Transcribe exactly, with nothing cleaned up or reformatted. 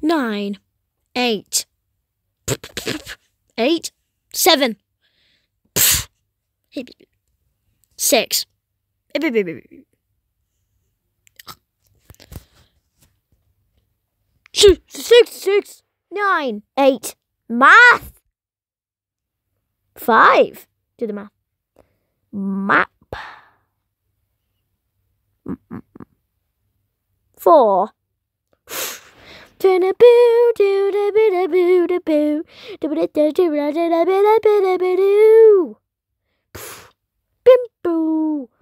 nine, eight, eight, seven, six, six, six, nine, eight. Math. Five. Do the math. Map. Four. Bim boo.